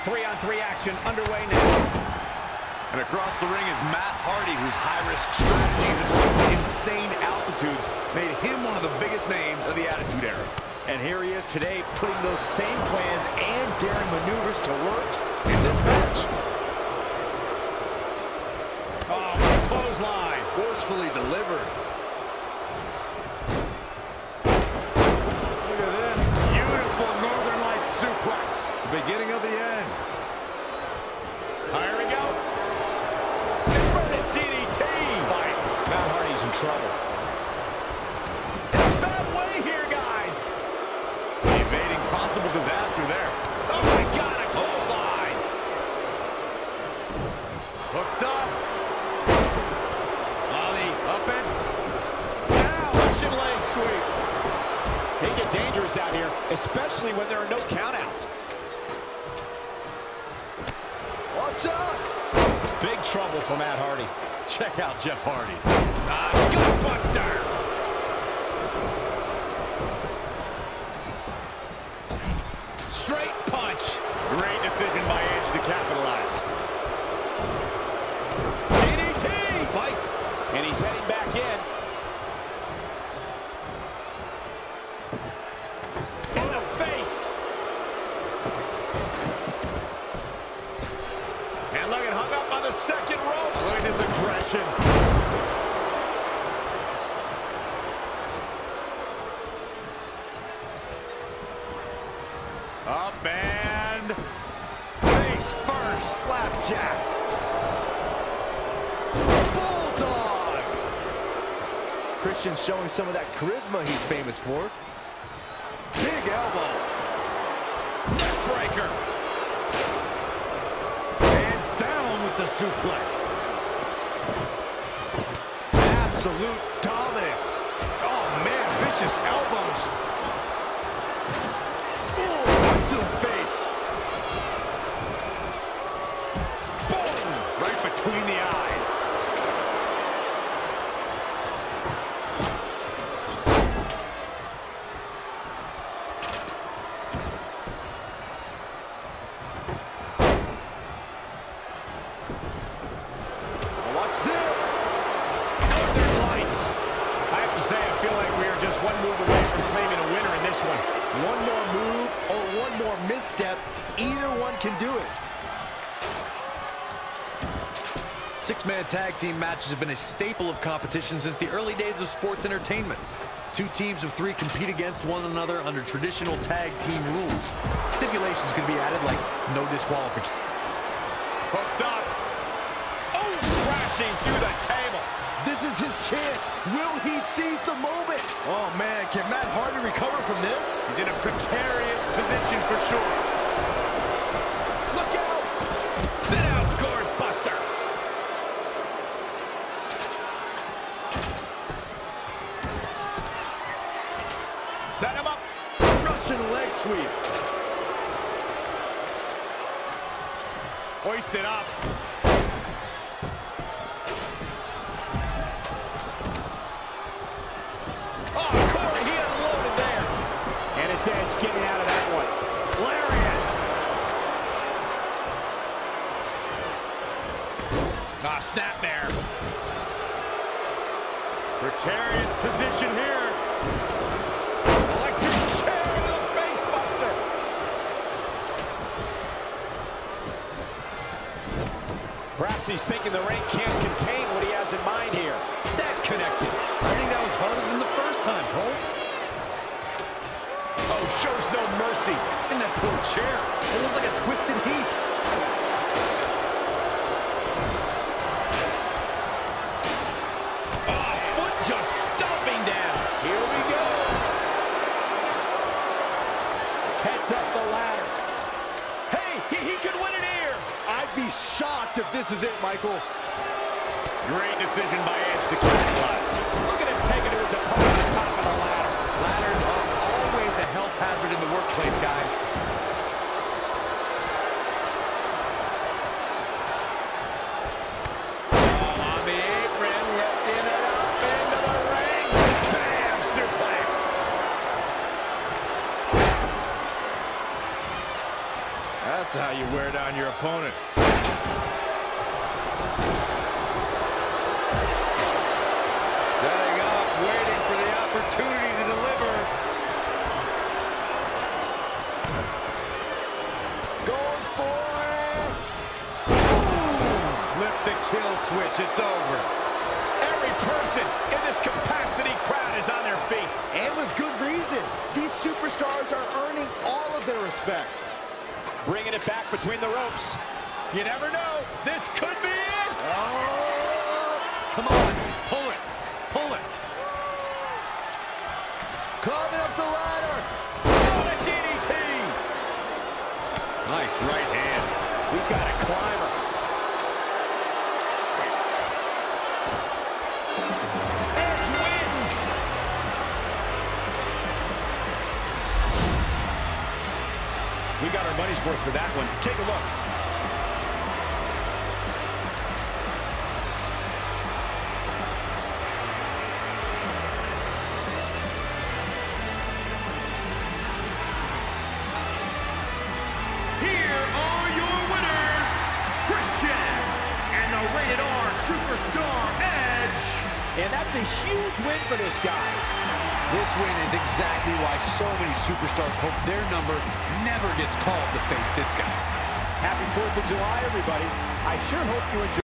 3-on-3 action underway now. And across the ring is Matt Hardy, whose high-risk strategies at insane altitudes made him one of the biggest names of the Attitude Era. And here he is today, putting those same plans and daring maneuvers to work in this match. Oh, what a clothesline. Forcefully delivered. Look at this. Beautiful Northern Lights suplex. Beginning of the end. Here we go. Inverted DDT. Fight. Matt Hardy's in trouble. In a bad way here, guys. Evading possible disaster there. Oh my God, a clothesline. Hooked up. Ollie up and down. Russian leg sweep. They get dangerous out here, especially when there are no countouts. Watch out. Big trouble for Matt Hardy. Check out Jeff Hardy. Gutbuster. Straight punch. Great decision by Edge to capitalize. DDT. Fight. And he's heading back in. In the face. And look at hung up on the second rope. Look at this aggression. Up and face first. Flapjack. Bulldog. Christian's showing some of that charisma he's famous for. Big elbow. Neckbreaker. And down with the suplex. Absolute dominance. Oh, man, vicious elbows. Right to the face. Boom! Right between the eyes. Watch this. Northern Lights. I have to say, I feel like we are just one move away from claiming a winner in this one. One more move or one more misstep, either one can do it. Six-man tag team matches have been a staple of competition since the early days of sports entertainment. Two teams of three compete against one another under traditional tag team rules. Stipulations can be added like no disqualification. Hooked up. Oh, crashing through the table. This is his chance. Will he seize the moment? Oh, man, can Matt Hardy recover from this? He's in a precarious position for sure. Look out! Sit out, Gourd Buster. Set him up. Russian leg sweep. Hoisted up. Edge getting out of that one. Lariat. Snapmare. Precarious position here. Electric chair to the face buster. Perhaps he's thinking the ring can't contain what he has in mind here. That connected. I think that was harder than the first time, Cole. Oh, shows no mercy. In that poor chair. It looks like a twisted heap. Oh, foot just stomping down. Here we go. Heads up the ladder. Hey, he could win it here. I'd be shocked if this is it, Michael. Great decision by Edge to capitalize. Look at him taking to his opponent at the top of the ladder. Ladders are always a health hazard in the workplace, guys. On the apron, lifting it up into the ring. Bam! Suplex. That's how you wear down your opponent. Setting up, waiting for the opportunity to deliver. Going for it. Boom! Flip the kill switch. It's over. Every person in this capacity crowd is on their feet. And with good reason. These superstars are earning all of their respect. Bringing it back between the ropes. You never know. This could be it. Oh! Come on, pull it, pull it. Climbing up the ladder. Oh, the DDT. Nice right hand. We've got a climber. Edge wins. We got our money's worth for that one. Take a look. Here are your winners, Christian and the Rated R Superstar Edge. And that's a huge win for this guy. This win is exactly why so many superstars hope their number never gets called to face this guy. Happy 4th of July, everybody. I sure hope you enjoy.